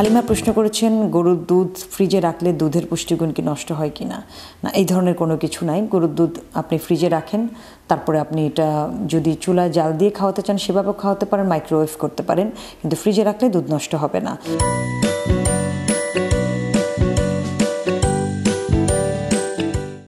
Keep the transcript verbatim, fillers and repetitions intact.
হালিমা প্রশ্ন করেছেন গরুর দুধ ফ্রিজে রাখলে দুধের পুষ্টিগুণ কি নষ্ট হয় কি না। না, এই ধরনের কোনো কিছু নাই। গরুর দুধ আপনি ফ্রিজে রাখেন, তারপরে আপনি এটা যদি চুলায় জাল দিয়ে খাওয়াতে চান সেভাবেও খাওয়াতে পারেন, মাইক্রোওয়েভ করতে পারেন, কিন্তু ফ্রিজে রাখলে দুধ নষ্ট হবে না।